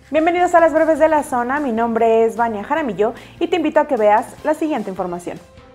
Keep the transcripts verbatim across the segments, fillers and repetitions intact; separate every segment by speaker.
Speaker 1: Bienvenidos a las breves de la zona, mi nombre es Vania Jaramillo y te invito a que veas la siguiente información.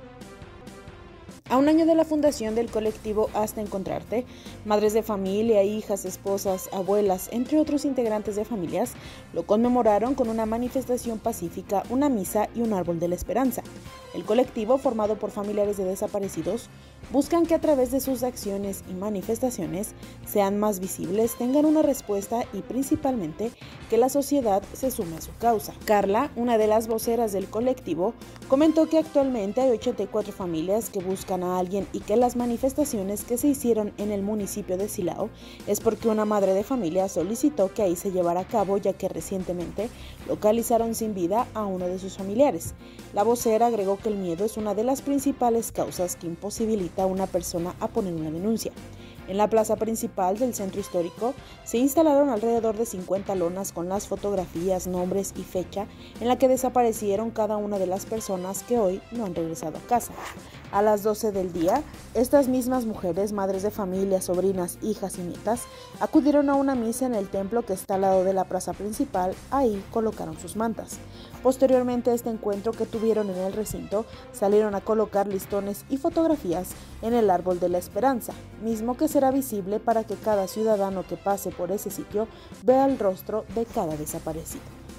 Speaker 1: A un año de la fundación del colectivo Hasta Encontrarte, madres de familia, hijas, esposas, abuelas, entre otros integrantes de familias, lo conmemoraron con una manifestación pacífica, una misa y un árbol de la esperanza. El colectivo, formado por familiares de desaparecidos, buscan que a través de sus acciones y manifestaciones sean más visibles, tengan una respuesta y principalmente que la sociedad se sume a su causa. Carla, una de las voceras del colectivo, comentó que actualmente hay ochenta y cuatro familias que buscan a alguien y que las manifestaciones que se hicieron en el municipio de Silao es porque una madre de familia solicitó que ahí se llevara a cabo, ya que recientemente localizaron sin vida a uno de sus familiares. La vocera agregó que el miedo es una de las principales causas que imposibilita a una persona a poner una denuncia. En la plaza principal del centro histórico se instalaron alrededor de cincuenta lonas con las fotografías, nombres y fecha en la que desaparecieron cada una de las personas que hoy no han regresado a casa. A las doce del día, estas mismas mujeres, madres de familia, sobrinas, hijas y nietas, acudieron a una misa en el templo que está al lado de la plaza principal. Ahí colocaron sus mantas. Posteriormente a este encuentro que tuvieron en el recinto, salieron a colocar listones y fotografías en el árbol de la esperanza, mismo que será visible para que cada ciudadano que pase por ese sitio vea el rostro de cada desaparecido.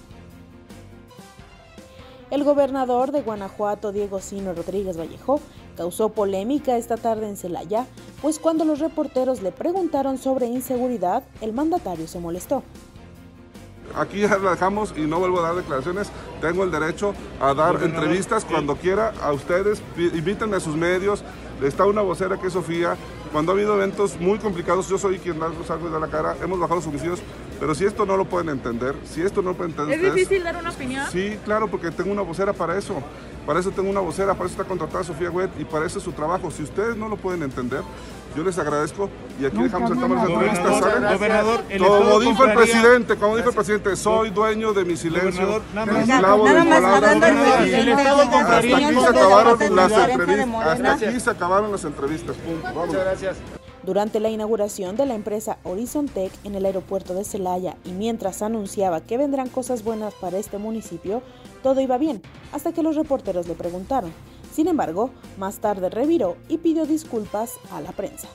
Speaker 1: El gobernador de Guanajuato, Diego Sino Rodríguez Vallejo, causó polémica esta tarde en Celaya, pues cuando los reporteros le preguntaron sobre inseguridad, el mandatario se molestó.
Speaker 2: Aquí ya la dejamos y no vuelvo a dar declaraciones. Tengo el derecho a dar entrevistas cuando quiera a ustedes. Invítenme a sus medios. Está una vocera que es Sofía. Cuando ha habido eventos muy complicados, yo soy quien salgo y da la cara. Hemos bajado los homicidios, pero si esto no lo pueden entender, si esto no lo pueden entender.
Speaker 3: ¿Es difícil dar una opinión?
Speaker 2: Sí, claro, porque tengo una vocera para eso. Para eso tengo una vocera, para eso está contratada Sofía Huet y para eso es su trabajo. Si ustedes no lo pueden entender, yo les agradezco y aquí dejamos el tema de las entrevistas. ¿Saben?
Speaker 4: Gobernador, el
Speaker 2: como dijo el presidente, como dijo el presidente, soy dueño de mi silencio, esclavo de mi palabra. Hasta aquí se acabaron las entrevistas. Hasta aquí se acabaron las entrevistas.
Speaker 4: Muchas gracias.
Speaker 1: Durante la inauguración de la empresa Horizon Tech en el aeropuerto de Celaya y mientras anunciaba que vendrán cosas buenas para este municipio, todo iba bien, hasta que los reporteros le preguntaron. Sin embargo, más tarde reviró y pidió disculpas a la prensa.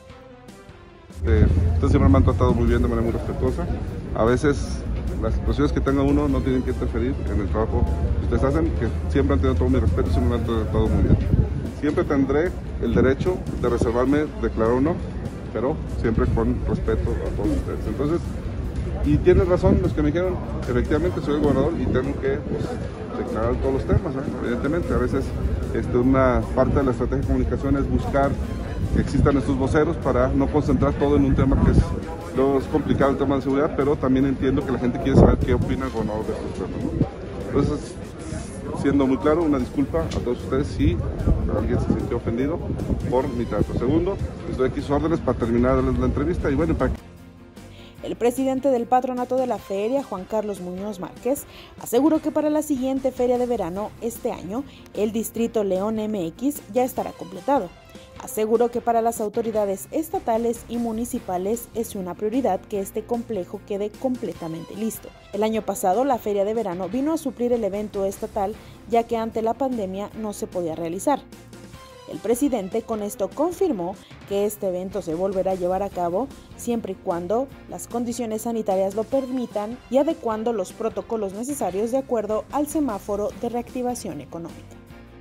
Speaker 2: Eh, ustedes siempre me han tratado muy bien, de manera muy respetuosa. A veces las situaciones que tenga uno no tienen que interferir en el trabajo que ustedes hacen, que siempre han tenido todo mi respeto y siempre me han tratado muy bien. Siempre tendré el derecho de reservarme, declarar o no, pero siempre con respeto a todos ustedes. Entonces, y tienen razón los que me dijeron, efectivamente soy el gobernador y tengo que pues, declarar todos los temas, ¿eh? Evidentemente. A veces este, una parte de la estrategia de comunicación es buscar que existan estos voceros para no concentrar todo en un tema que es, luego es complicado, el tema de seguridad, pero también entiendo que la gente quiere saber qué opina el gobernador de estos temas, ¿no? Entonces, siendo muy claro, una disculpa a todos ustedes si alguien se sintió ofendido por mi trato. Segundo, estoy aquí a sus órdenes para terminar la entrevista y bueno, para...
Speaker 1: El presidente del patronato de la feria, Juan Carlos Muñoz Márquez, aseguró que para la siguiente feria de verano este año, el distrito León M X ya estará completado. Aseguró que para las autoridades estatales y municipales es una prioridad que este complejo quede completamente listo. El año pasado, la feria de verano vino a suplir el evento estatal, ya que ante la pandemia no se podía realizar. El presidente con esto confirmó que este evento se volverá a llevar a cabo siempre y cuando las condiciones sanitarias lo permitan y adecuando los protocolos necesarios de acuerdo al semáforo de reactivación económica.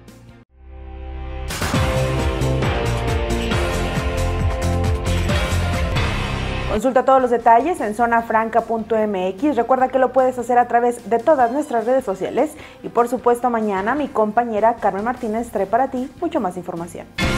Speaker 1: Consulta todos los detalles en zona franca punto m x. Recuerda que lo puedes hacer a través de todas nuestras redes sociales y por supuesto mañana mi compañera Carmen Martínez trae para ti mucho más información.